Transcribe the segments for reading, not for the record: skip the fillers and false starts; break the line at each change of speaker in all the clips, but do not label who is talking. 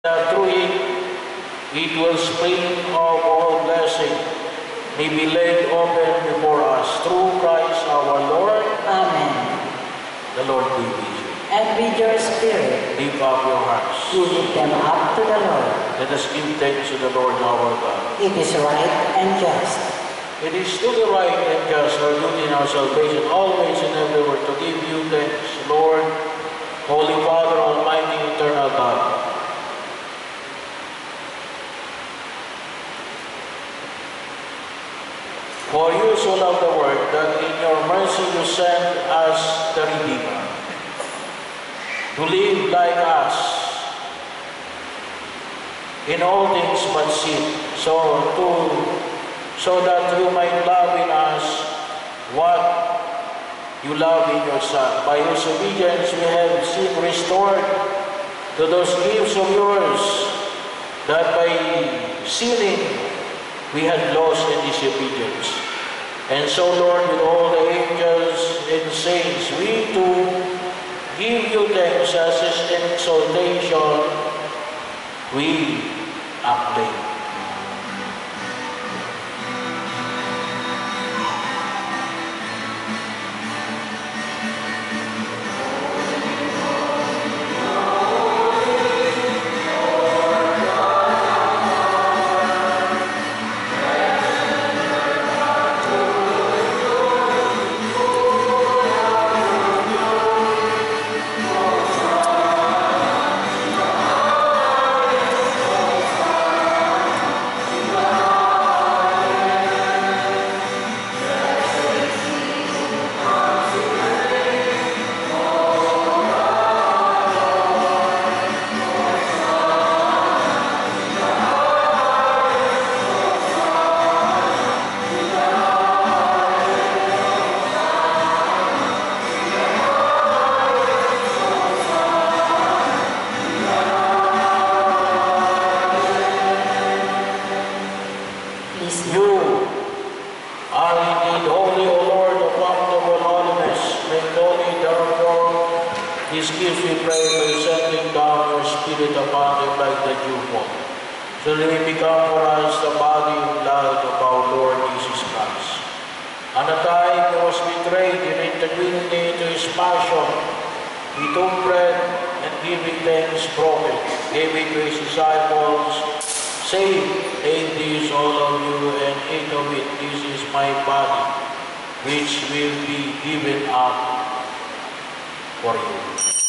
That through it will spring of all blessing, may be laid open before us through Christ our Lord.
Amen.
The Lord be with you.
And with your spirit,
Lift up your hearts.
we lift them up to the Lord.
Let us give thanks to the Lord our God.
It is right and just.
It is truly right and just, our duty and our salvation, always and everywhere, to give you thanks, Lord, Holy Father, Almighty, Eternal God. For you so loved the world that in your mercy you sent us the Redeemer, to live like us in all things but sin, so that you might love in us what you love in your Son, by whose obedience we have seen restored to those gifts of yours, that by sinning we had lost in disobedience. And so, Lord, with all the angels and saints, we too give you thanks as an exaltation we acclaim. So that may become for us the body and blood of our Lord Jesus Christ. On the time he was betrayed and entered into his passion, he took bread and giving thanks broke it, gave it to his disciples, saying, "Take this, all of you, and eat of it. This is my body, which will be given up for you."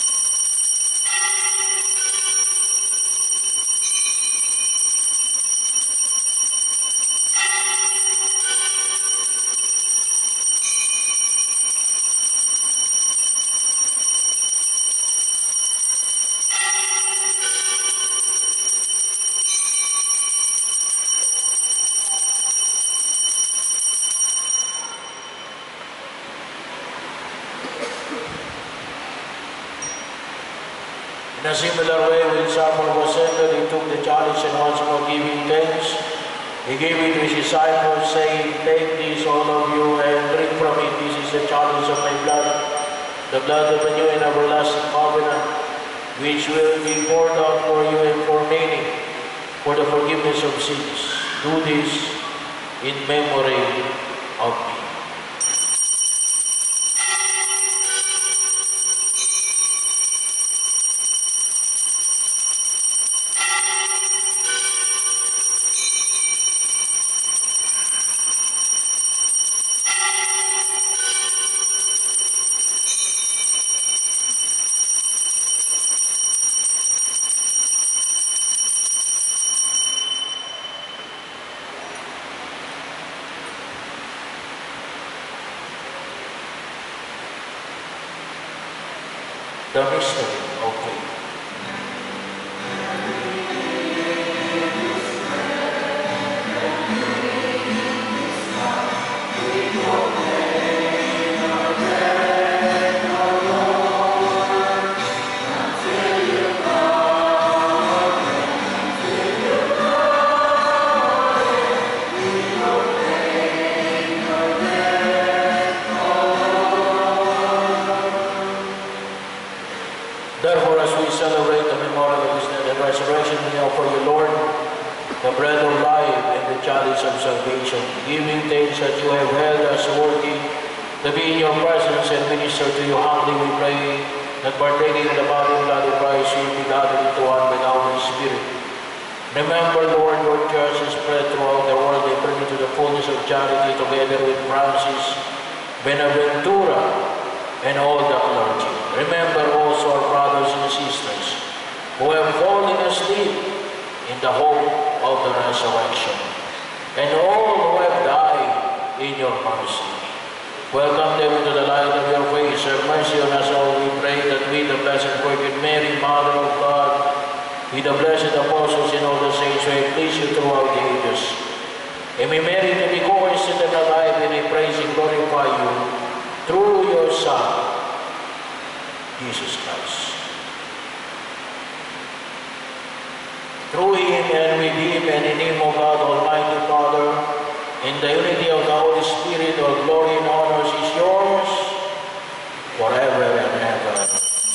In a similar way, when supper was ended, he took the chalice and once more giving thanks, he gave it to his disciples, saying, "Take this, all of you, and drink from it. This is the chalice of my blood, the blood of the new and everlasting covenant, which will be poured out for you and for many, for the forgiveness of sins. Do this in memory of me." The mystery of faith. we offer you, Lord, the bread of life and the chalice of salvation, giving thanks that you have held us worthy to be in your presence and minister to you. Humbly we pray that partaking of the body and blood of Christ, you will be gathered into one by the Holy Spirit. Remember, Lord, your church is spread throughout the world, and bring it to the fullness of charity together with Francis, Benaventura, and all the clergy. Remember also our brothers and sisters who have fallen asleep in the hope of the resurrection, and all who have died in your mercy. Welcome them into the light of your face. Have mercy on us all, we pray, that we, the Blessed Virgin Mary, Mother of God, with the blessed apostles and all the saints, may please you throughout the ages. And we merit to be co-heirs in the life, and we praise and glorify you through your Son, Jesus Christ. Through him and with him and in him, O God, Almighty Father, in the unity of the Holy Spirit, all glory and honors is yours forever and ever.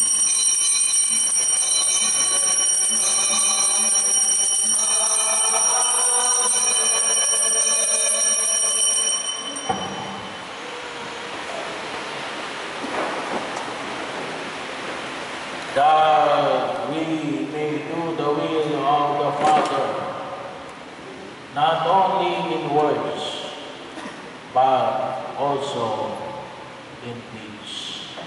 That we may do the will of the Father, not only in words, but also in deeds.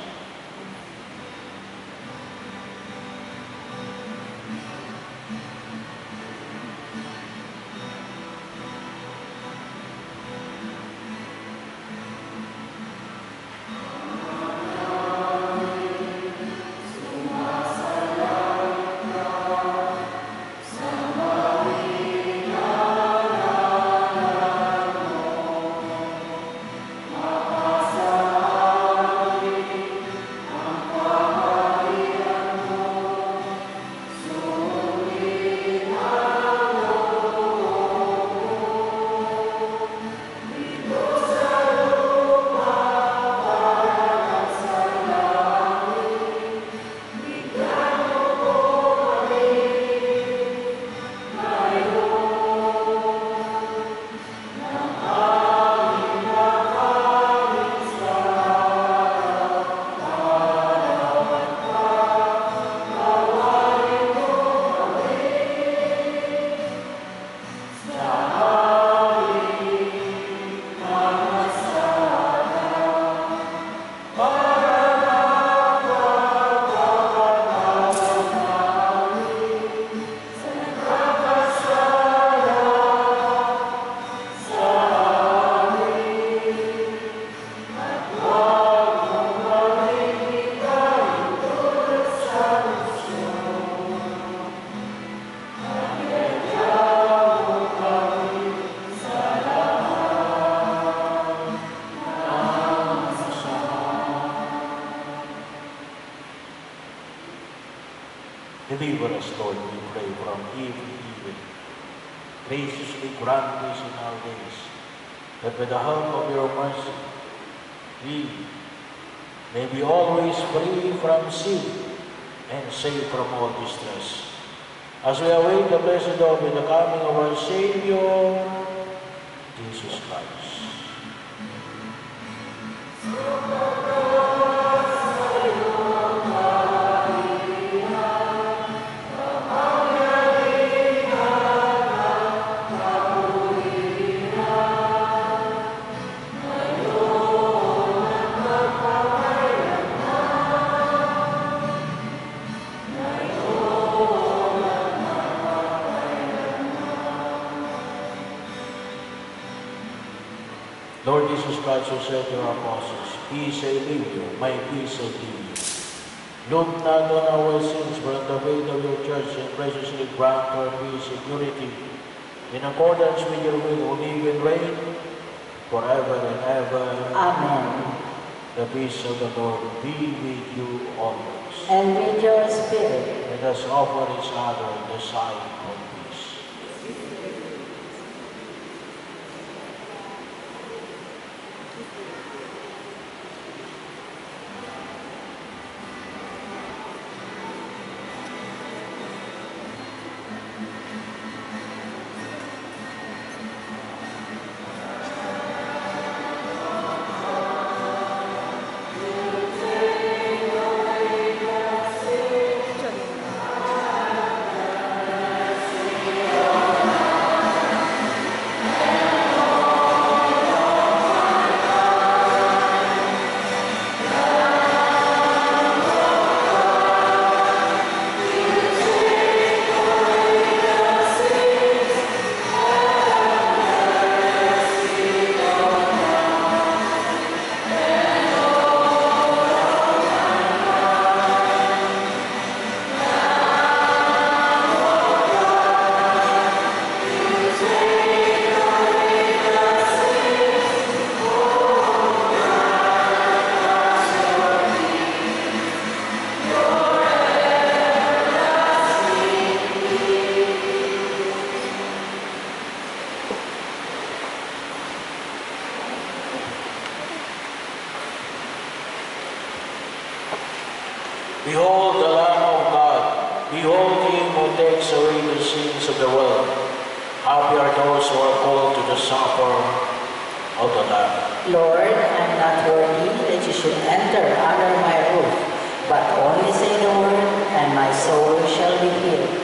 Deliver us, Lord, we pray, from evil. Graciously grant this in our days, that with the help of your mercy, we may be always free from sin and safe from all distress. As we await the blessed hope in the coming of our Savior, Jesus Christ. Lord Jesus Christ, who said to your apostles, "Peace I leave you, my peace I give you." Look not on our sins, but on the faith of your church, and graciously grant our peace and unity, in accordance with your will, who live and reign forever and ever.
Amen.
The peace of the Lord be with you always.
And with your spirit.
Let us offer each other the sign of peace. Happy are those who are called to the supper of the Lamb.
Lord, I am not worthy that you should enter under my roof, but only say the word, and my soul shall be healed.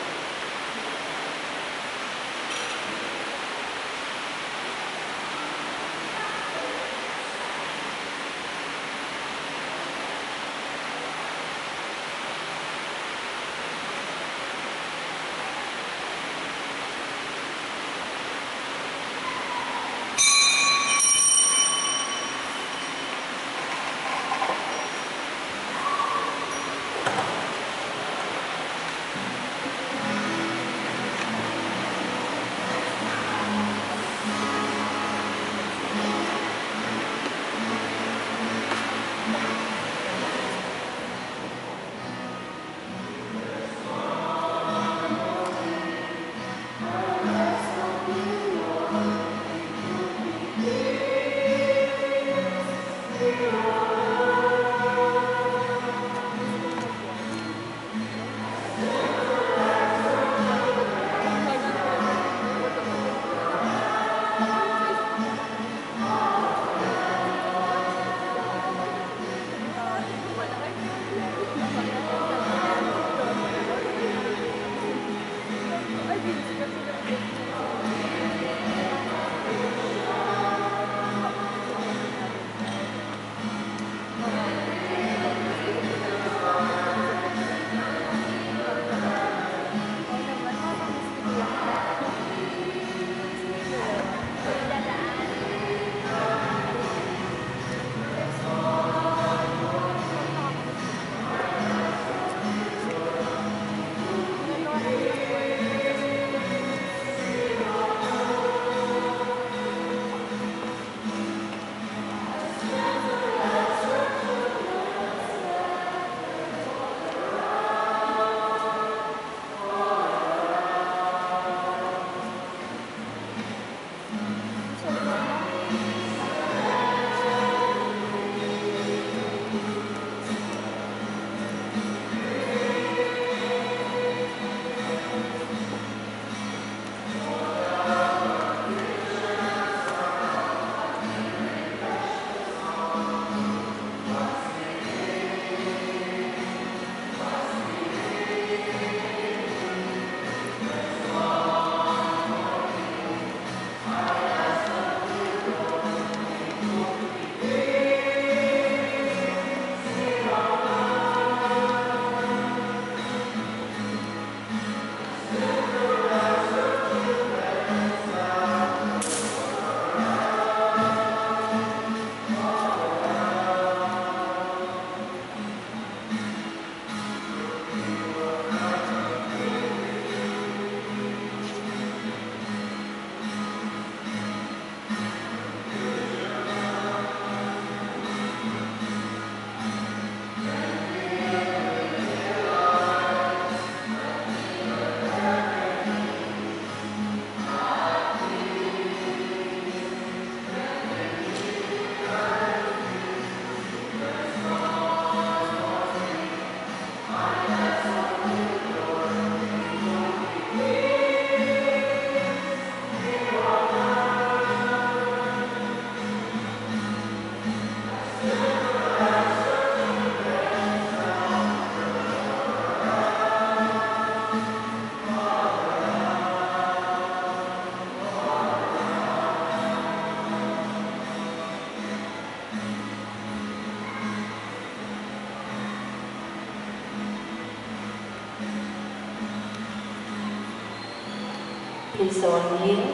Please all kneel.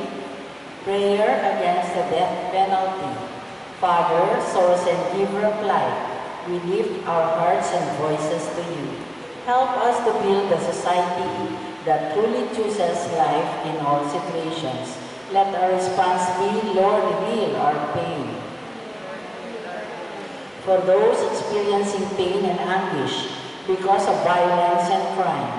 Prayer against the death penalty. Father, source and giver of life, we lift our hearts and voices to you. Help us to build a society that truly chooses life in all situations. Let our response be, Lord, heal our pain. For those experiencing pain and anguish because of violence and crime.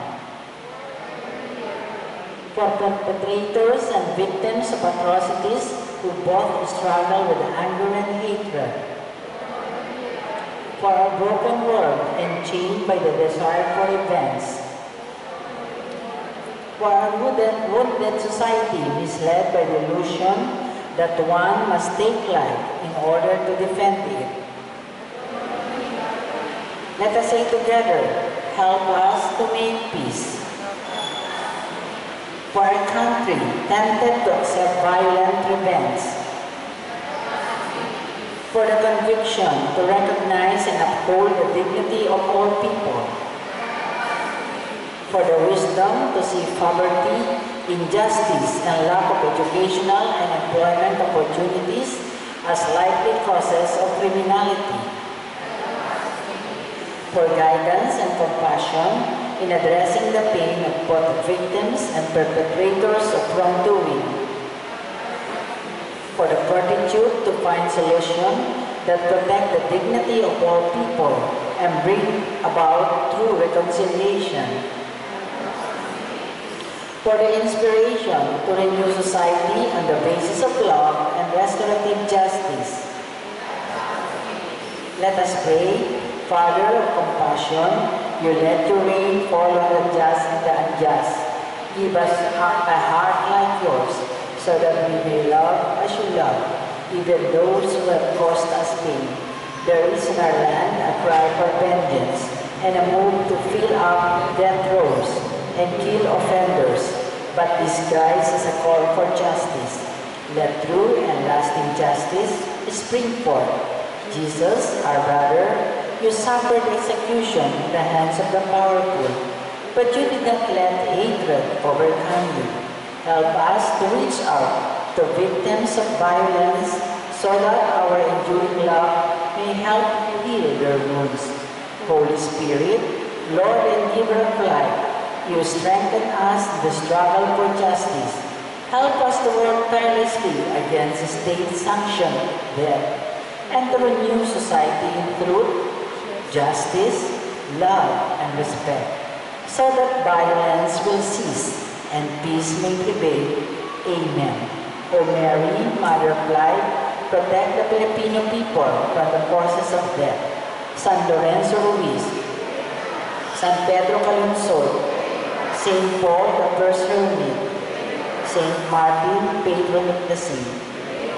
For perpetrators and victims of atrocities who both struggle with anger and hatred. For our broken world enchained by the desire for revenge. For our wounded society, misled by the illusion that one must take life in order to defend it. Let us say together, help us to make peace. For our country, tempted to accept violent revenge. For the conviction to recognize and uphold the dignity of all people. For the wisdom to see poverty, injustice, and lack of educational and employment opportunities as likely causes of criminality. For guidance and compassion in addressing the pain of both victims and perpetrators of wrongdoing. For the fortitude to find solutions that protect the dignity of all people and bring about true reconciliation. For the inspiration to renew society on the basis of love and restorative justice. Let us pray. Father of compassion, you let your rain fall on the just and the unjust. Give us a heart like yours, so that we may love as you love, even those who have caused us pain. There is in our land a cry for vengeance, and a move to fill up death rows and kill offenders, but disguised as a call for justice. Let true and lasting justice spring forth. Jesus, our brother, you suffered execution in the hands of the powerful, but you did not let hatred overcome you. Help us to reach out to victims of violence so that our enduring love may help heal their wounds. Holy Spirit, Lord and giver of life, you strengthen us in the struggle for justice. Help us to work tirelessly against state-sanctioned death and to renew society in truth, justice, love, and respect, so that violence will cease and peace may prevail. Amen. O Mary, Mother of Life, protect the Filipino people from the forces of death. San Lorenzo Ruiz, San Pedro Calungsod, Saint Paul the First Hermit, Saint Martin, Patron of the Sea.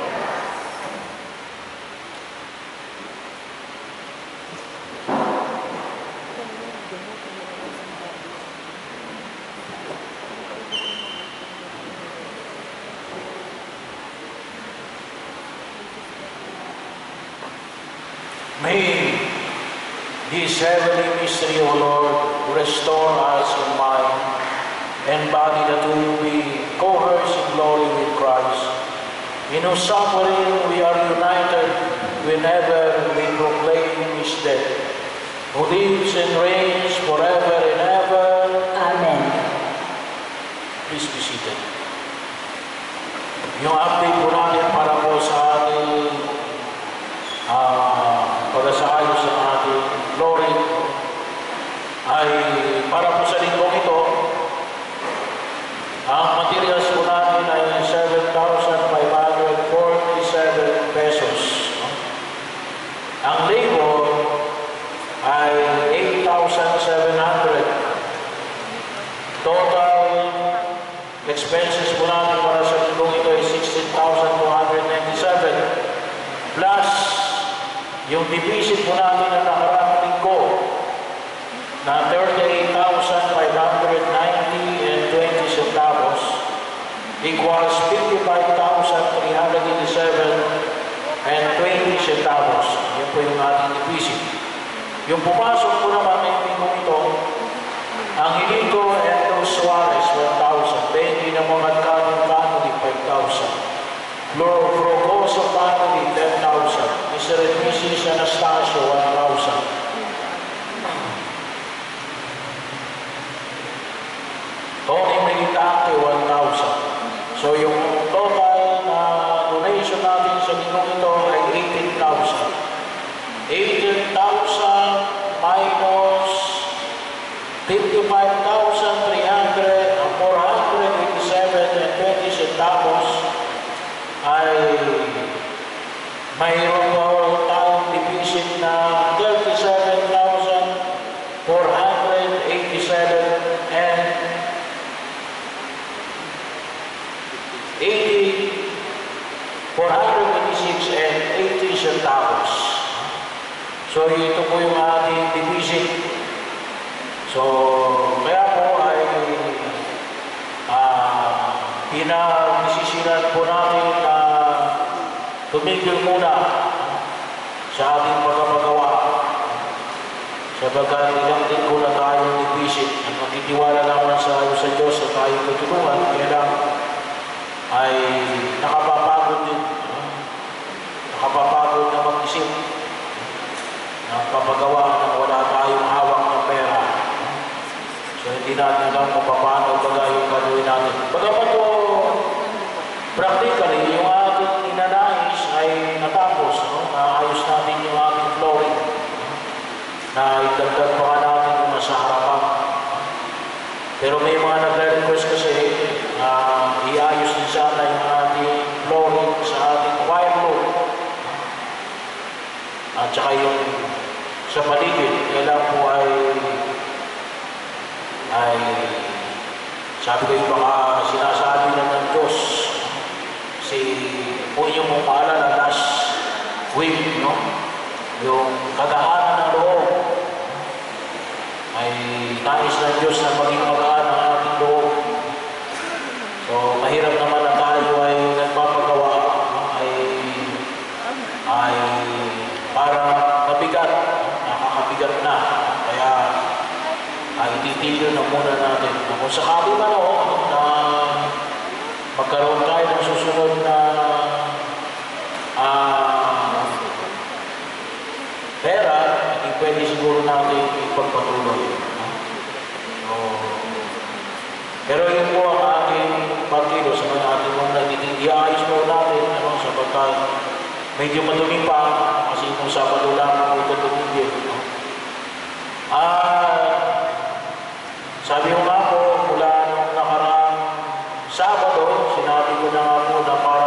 May this heavenly mystery, O Lord, restore us in mind and body, that we will be co-heirs in glory with Christ, in whose suffering we are united whenever we proclaim his death, who lives and reigns forever and ever.
Amen.
Please be seated. Yung update po natin para po sa ating pag-asayos sa ating glory ay para po sa linggong ito. Ang materials po natin ay 7,547 pesos. Ang labor ay 8,700. Total expenses po natin para sa linggong ito ay 16,297. Plus yung deficit po natin na nakaraang linggo na 38,590.20 centavos equals 55,387.20 centavos. Yan po yung ating deficit. Yung pumasok po naman ngayong linggo ito, ang Hilito Endo Suarez, 1,000. Benji ng mga family, 5,000. Frogoso family, 10,000. Mr. and Mrs. Anastasio, 1,000. Tony Militante, 1,000. So yung total na donation natin sa linggong ito ay 18,000. 18,000 minus 55,300 ang 487.20 centavos ay mayroon po tayong deficit na 37,487 and 486 and 80 centavos. So ito po yung ating deficit. So kaya po ay pinag-isisinan po natin na tumigil muna sa ating pagpapagawa. Sabagay ilang din ko na tayong deficit at magtitiwala naman sa Diyos na tayong tutulungan. Kaya lang ay nakapapagod din. Nakapapagod na mag-isip ng papagawa na wala tayong hawak ng pera. So hindi natin alam kung paano bagay yung gagawin natin. Bagamat po, practically, yung ating inanais ay natapos. Naayos natin yung ating flooring. Na itagdag pa natin yung nasa harapan. Pero may mga nagre-request kasi na iayos din sana yung ating flooring sa ating wire room. At saka yung sa paligid, kailan po ay sabi ko yung baka sinasabi na ng Diyos si po yung mong paalala last week, no? Yung kagaanan ng loob ay nais ng Diyos na maging magaan ang ating loob. So mahirap naman na tayo ay nagpapagawa, ay parang mabigat, nakakabigat na. Kaya ititigil na muna natin. Kung sakali man na magkaroon tayo ng susunod na pera, hindi pwede siguro natin ipagpatuloy. Pero yun po ang ating partido sa mga ating mga nagtitigil-iayos po natin sapagkat medyo madumi pa kasi kung Sabado lang ito tumigil. Sabi ko nga po, mula nung nakaraang Sabado, sinabi ko na nga po na para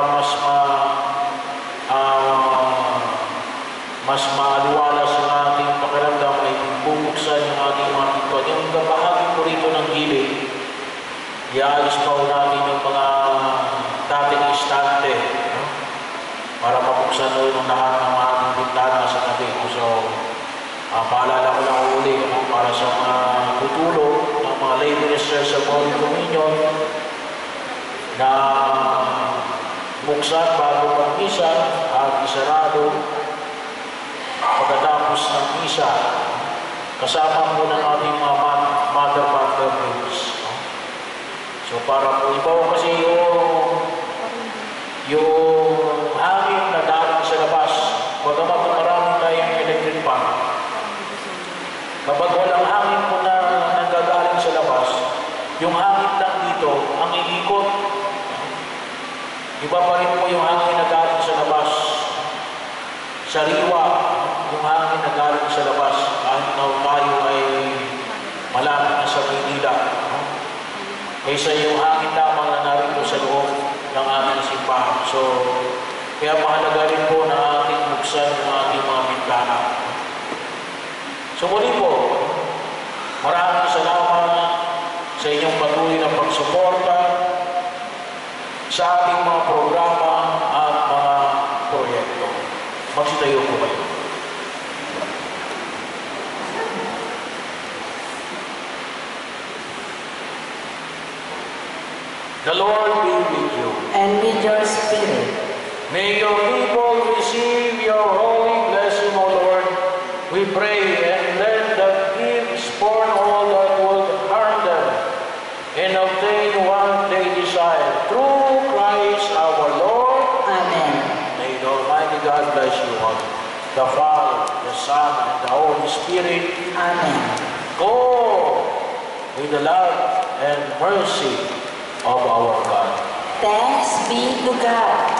mas maaliwalas ang ating pakiramdam ay bubuksan yung ating mga pinto. Yung bahagi po rito ng gilid, iayos pa po natin yung mga dating istante para mabuksan yung lahat ng ating bintana sa tabi. So, paalala ko lang uli para sa mga tutulong ng mga lay ministers sa Holy Communion na buksan bago mag-misa at isarado pagkatapos ng misa kasama po ng ating mga mother groups. So para po iba kasi yung hangin na dating sa labas, bagamat marami tayong electric fan, kapag walang hangin po na nanggagaling sa labas, yung hangin lang dito ang iikot. Iba pa rin po yung hangin na galing sa labas. Sariwa, yung hangin na galing sa labas, kahit na tayo ay malapit na sa Maynila. Kaysa yung hangin lamang na narito sa loob ng ating simbahan. So, kaya mahalaga rin po na ating buksan yung ating mga bintana. So muli po, maraming salamat sa inyong patuloy na pagsuporta sa ating mga programa at mga proyekto. Magsitayo po kayo. The Lord be with you.
And with your spirit.
May your people receive your holy blessing, O Lord. We pray and let the gifts spurn all that would harm them and obtain what they desire. Through Christ our Lord.
Amen.
May the Almighty God bless you all. The Father, the Son, and the Holy Spirit.
Amen.
Go with the love and mercy of our God.
Thanks be to God.